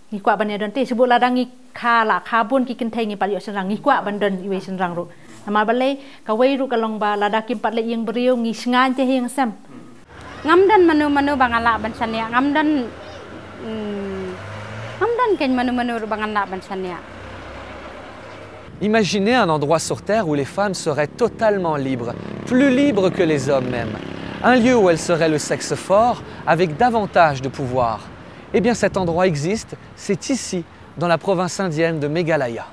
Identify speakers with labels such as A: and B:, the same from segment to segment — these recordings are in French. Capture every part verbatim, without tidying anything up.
A: ngikwa banedon te sebut ladangi kala kabun kikin tengi paliok senrang ngikwa bandan iwe senrang ru nama balai kawai ru kalong ba ladakim pat le yang beriu ngi sengan te yang sam
B: ngamdan manu manu bangala bansania ngamdan ngamdan ken manu manu bangala bansania.
C: Imaginez un endroit sur Terre où les femmes seraient totalement libres, plus libres que les hommes même. Un lieu où elles seraient le sexe fort, avec davantage de pouvoir. Eh bien cet endroit existe, c'est ici, dans la province indienne de Meghalaya.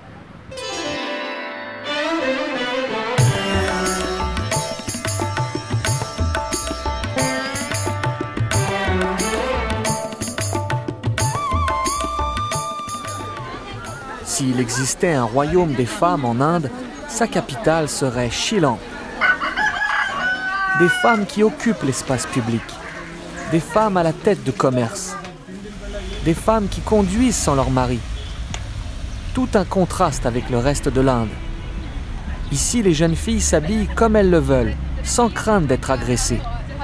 C: S'il existait un royaume des femmes en Inde, sa capitale serait Shillong. Des femmes qui occupent l'espace public, des femmes à la tête de commerce, des femmes qui conduisent sans leur mari. Tout un contraste avec le reste de l'Inde. Ici, les jeunes filles s'habillent comme elles le veulent, sans crainte d'être agressées.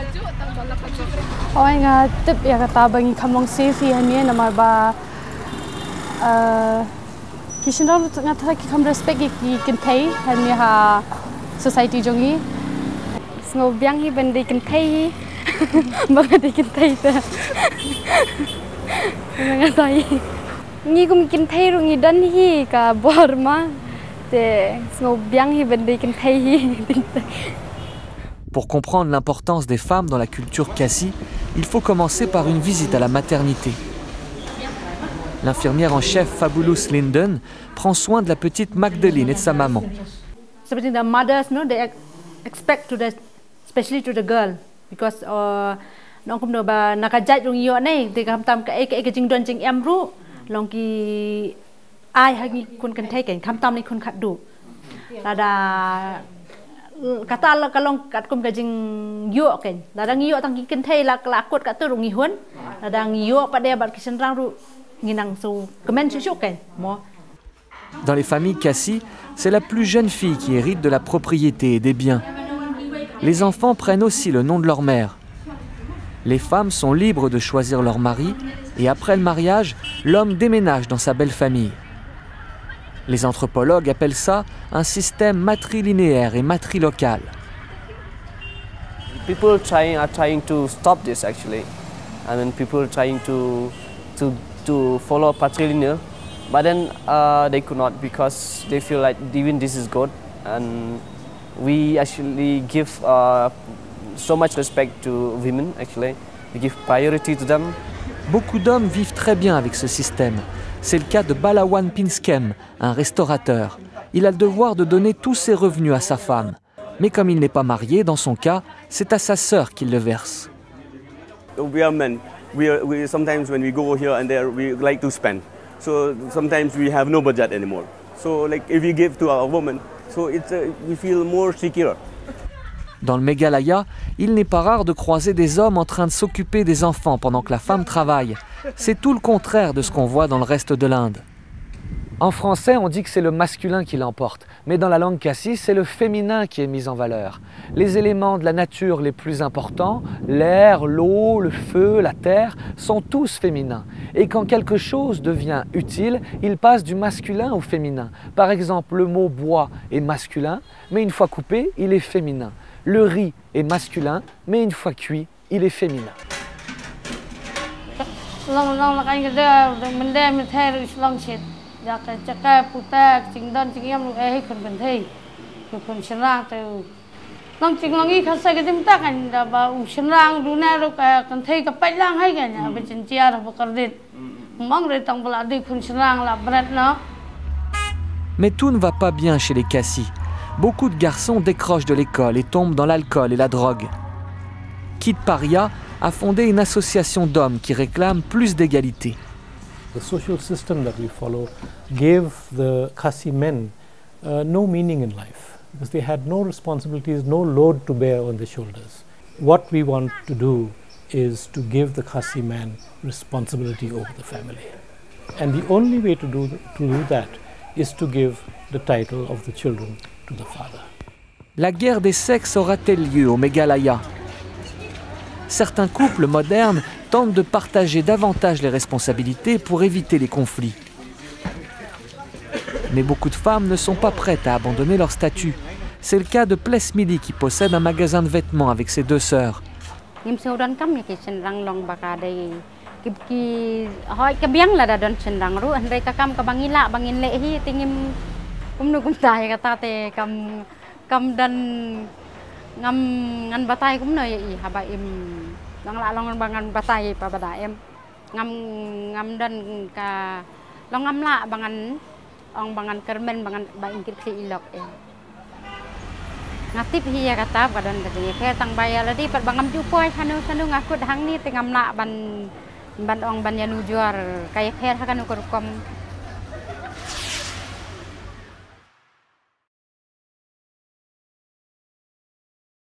B: Ngô biang hi bên đi kinh thay mà đi kinh thay ta nghe thấy nghi cũng kinh thay rồi nghi đánh hi cả bor mà để ngô biang hi bên đi kinh thay.
C: Pour comprendre l'importance des femmes dans la culture Khasi, il faut commencer par une visite à la maternité. L'infirmière en chef Fabulous Linden prend soin de la petite Magdalene et de sa maman.
A: Seperti the mothers, no, they expect to the especially to the girl because uh nong kum no ba nakajat rung yo nei te kam tam ka e ka jing don jing em ru long ki ai ha ni kun kan thai kan kam tam ni kun khat du la da kata la ka long kat kum ka jing yo kan la da ngi yo tang ki kan thai la la kot ka tu rung ngi hun la da ngi yo pa de bat ki sen rang ru ngi nang su kemen chu chu kan mo.
C: Dans les familles Khasi, c'est la plus jeune fille qui hérite de la propriété et des biens. Les enfants prennent aussi le nom de leur mère. Les femmes sont libres de choisir leur mari et après le mariage, l'homme déménage dans sa belle famille. Les anthropologues appellent ça un système matrilinéaire et matrilocal.
D: People trying are trying to stop this actually. I mean people trying to to to follow patrilineal, but then uh, they could not because they feel like even this is good and we actually give uh, so much respect to women, actually. We give priority to them.
C: Beaucoup d'hommes vivent très bien avec ce système. C'est le cas de Balawan Pinskem, un restaurateur. Il a le devoir de donner tous ses revenus à sa femme. Mais comme il n'est pas marié, dans son cas, c'est à sa sœur qu'il le verse.
E: We are men. We are, we, sometimes when we go here and there, we like to spend. So sometimes we have no budget anymore. So like if we give to our woman, so it's a, we feel more secure.
C: Dans le Meghalaya, il n'est pas rare de croiser des hommes en train de s'occuper des enfants pendant que la femme travaille. C'est tout le contraire de ce qu'on voit dans le reste de l'Inde. En français, on dit que c'est le masculin qui l'emporte, mais dans la langue Khasi, c'est le féminin qui est mis en valeur. Les éléments de la nature les plus importants, l'air, l'eau, le feu, la terre, sont tous féminins. Et quand quelque chose devient utile, il passe du masculin au féminin. Par exemple, le mot bois est masculin, mais une fois coupé, il est féminin. Le riz est masculin, mais une fois cuit, il est féminin. Mais tout ne va pas bien chez les Khasi. Beaucoup de garçons décrochent de l'école et tombent dans l'alcool et la drogue. Kit Paria a fondé une association d'hommes qui réclament plus d'égalité.
F: The social system that we follow gave the Khasi men uh, no meaning in life because they had no responsibilities, no load to bear on their shoulders. What we want to do is to give the Khasi man responsibility over the family. And the only way to do, to do that is to give the title of the children to the father.
C: La guerre des sexes aura-t-elle lieu au Meghalaya? certains couples modernes tentent de partager davantage les responsabilités pour éviter les conflits. Mais beaucoup de femmes ne sont pas prêtes à abandonner leur statut. C'est le cas de Plesmili qui possède un magasin de vêtements avec ses deux sœurs.
A: Ong bangan kermen bangan ba ingkit si ilok eh ngatip hiya kata badan katanya kayak tang bayar lagi pat bangam jupoy sanu sanu ngakut hang ni tengam nak ban ban ong ban yanu juar kayak kayak hakan ukur kom